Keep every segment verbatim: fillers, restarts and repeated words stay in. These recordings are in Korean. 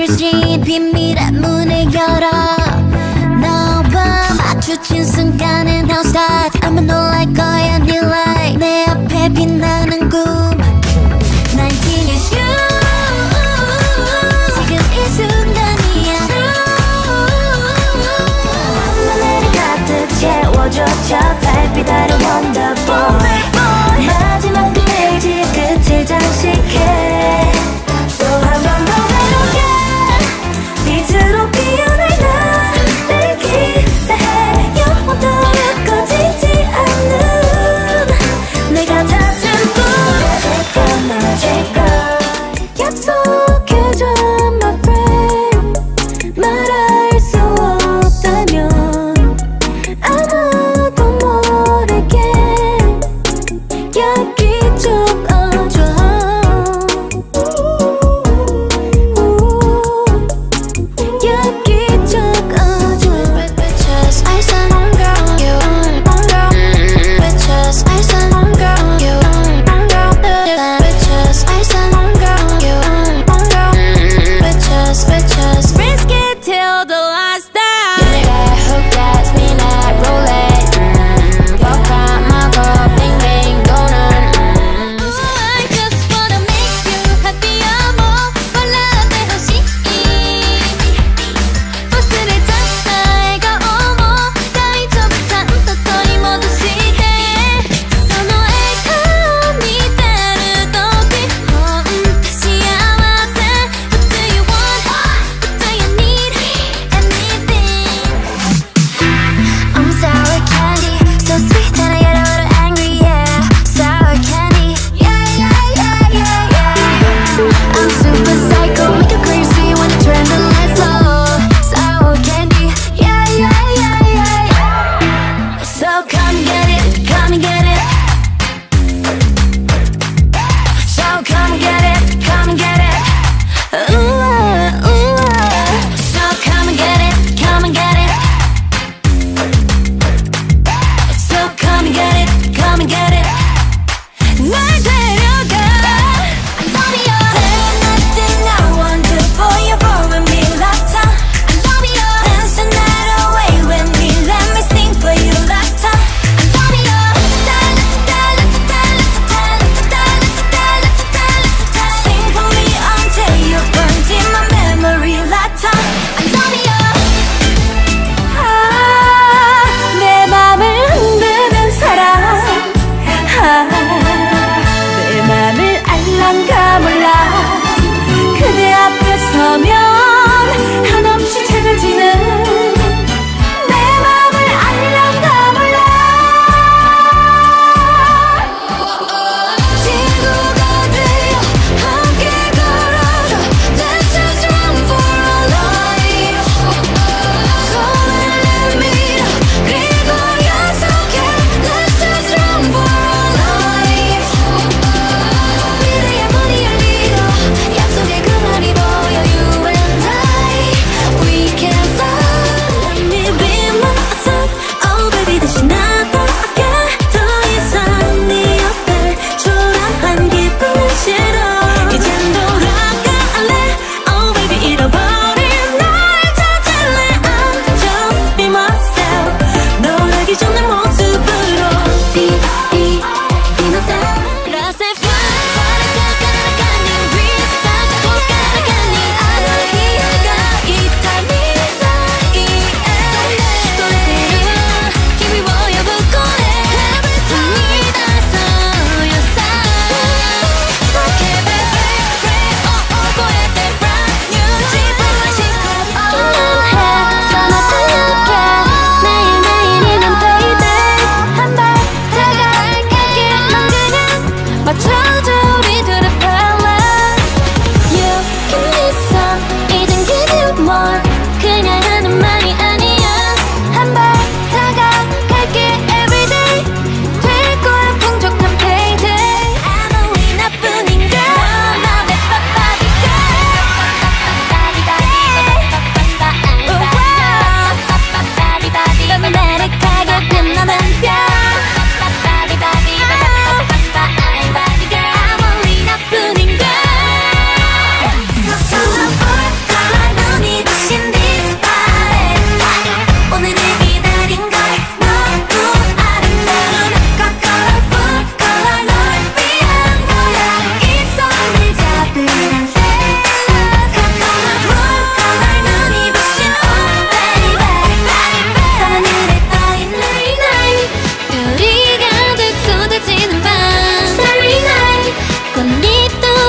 잠시 비밀의 문을 열어 너와 마주친 순간에 now start 아마 놀랄 거야 new light 내 앞에 빛나는 꿈 nineteen is you 지금 이 순간이야 하늘을 가득 채워줘 저 달빛 아래 wonderful 마지막 그 페이지 끝을 장식해 또 한 번 더 새롭게 빛으로 피어날 나를 기대해 영원토록 꺼지지 않는 내가 찾은 꿈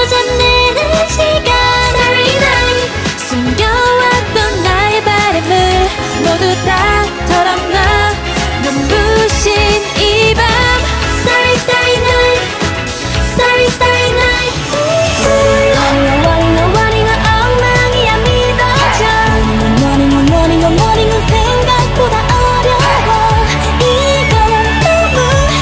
찾아내는 시간 Starry night 숨겨왔던 나의 바람을 모두 다 털어놔 눈부신 이 밤 Starry starry night Starry starry night Warning warning warning 엉망이야 믿어줘 Warning warning warning 생각보다 어려워 이건 너무해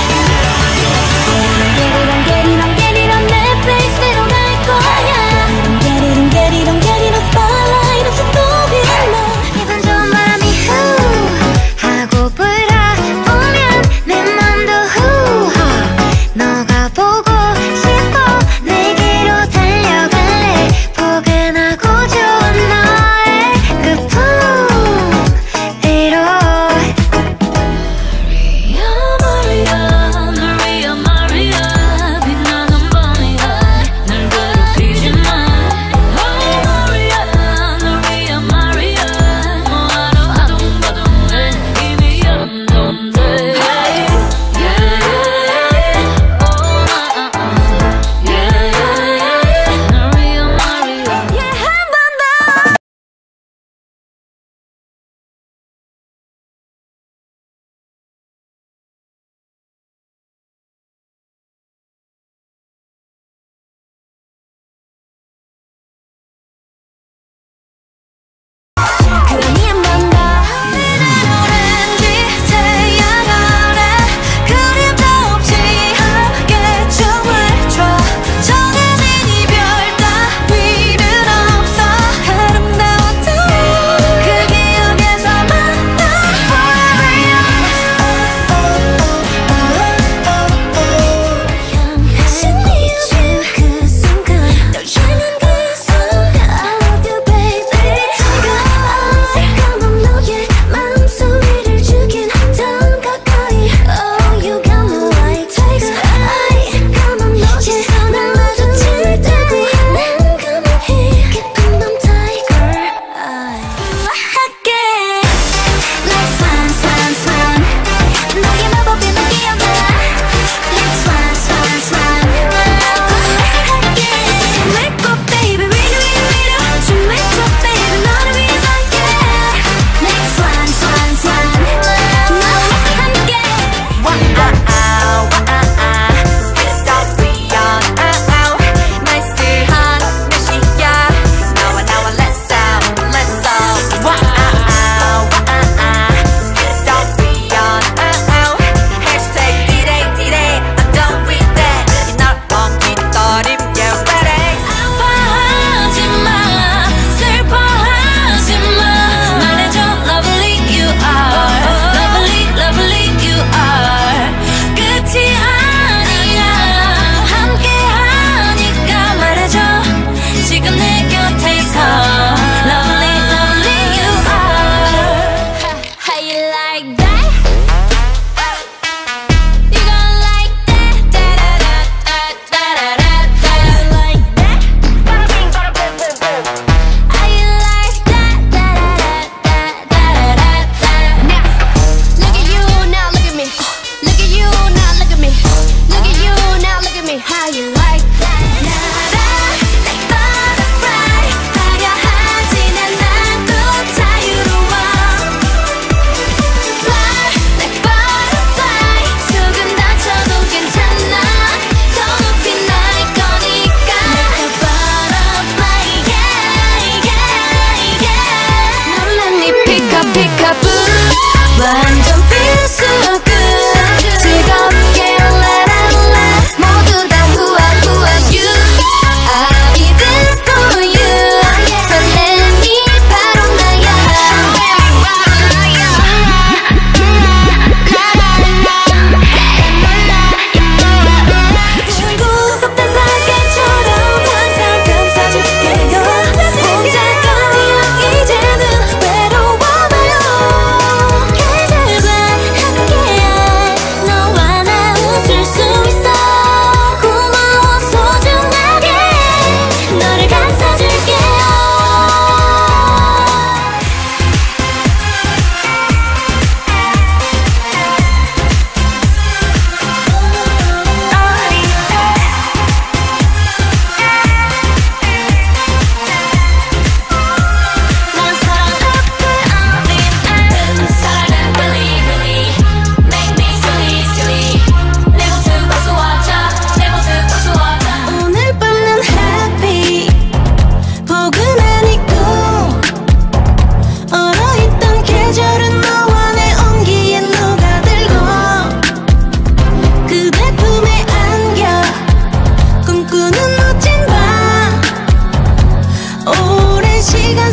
Get it on get it on 내 페이스대로 갈 거야 Get it on get it on get it on spotlight 없이 또 빛나 기분 좋은 바람이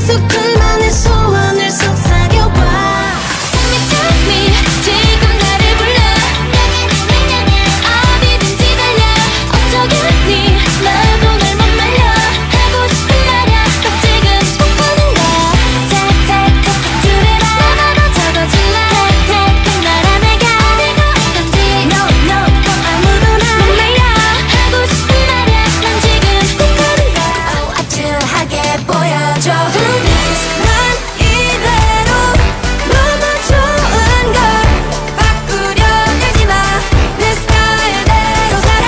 계속 둘만의 소원을 속삭여봐. Tell me, tell me, 지금 나를 불러. 어디든지 달려. 어쩌겠니 나도 날 못 말려. 하고 싶은 말야 딱 지금 뽀뽀는 거야. 탁탁탁탁 줄여라. 나도 적어줄래. 탁탁탁 말아내가. 어디가 어떤지 No no 꼭 아무도나 못 말려. 하고 싶은 말야 난 지금 뽀뽀는 거야. Oh 아찔하게 보여줘. Who this? 난 이대로 너무 좋은 걸 바꾸려 하지 마. 내 스타일대로 살아.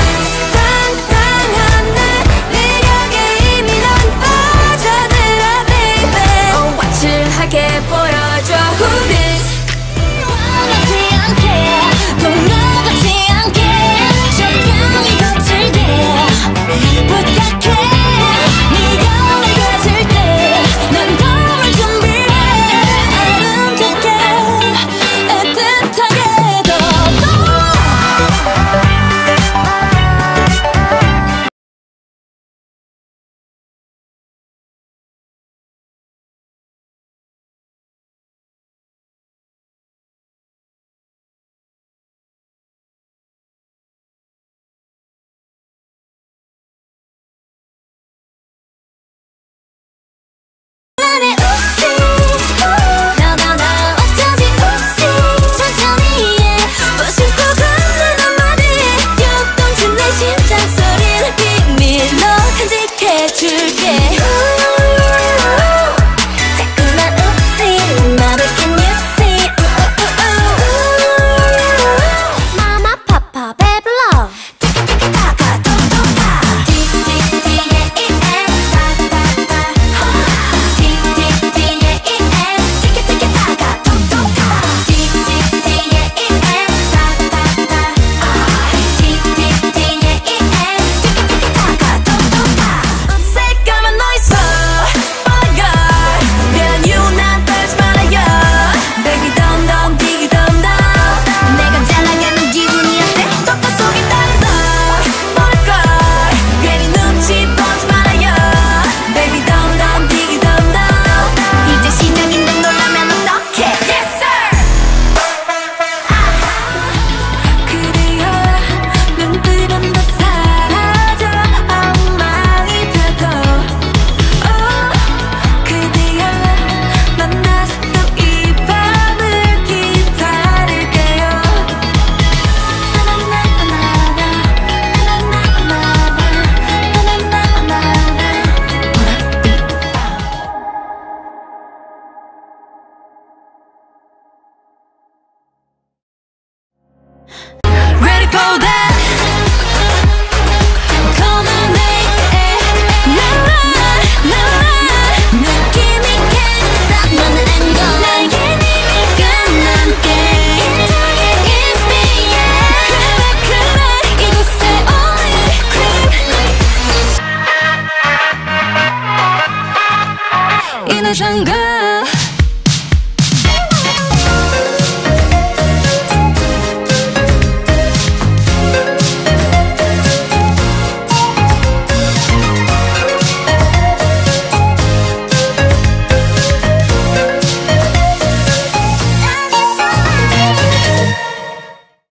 당당한 내 매력에 이미 넌 빠져들어 baby. Oh 아찔하게 보여줘. Who this? 원하지 않게 동요같지 않게 적당히 거칠게 부탁해. 네가 날 가질 때 난 덤을 준비해. 아름답게 애틋하게 더더 나의 웃음 No no no 어쩌지 웃음 천천히 해. 무심코 건넨 한마디 요동친 내 심장 소리를 비밀로 간직해줄게. 자꾸만 웃음 나를 can you see. Mama papa baby love 티키티키타카 똑똑하 티티티에 이에 따따따 티티티에 이에 티키티키타카 똑똑하 티티티에 이에 따따따 티티티에 이에 티키티키타카 똑똑하. 새까만 너 있어 Oh my god 그런 you 난 떨지 말아요. Baby don't don't diggy don't don't 내가 잘 나가는 기분이 어때? 덕분 속에 다른 너 모를걸 괜히 눈치 보지 말아요. Baby don't don't diggy don't don't 이제 시작인데 놀라면 어떡해. Yes sir. 그래요 눈뜨면 다 사라져 엉망이 되고 Oh 그대여 난 다시 또 이 밤을 기다릴게요. Ready for that? Come on, baby. 나와, 나와. 느낌이 계속 너는 안고 나에겐 이미 끝난 게임. 저기 is me, yeah. 그래, 그래. 이곳에 only cream. 이내 장가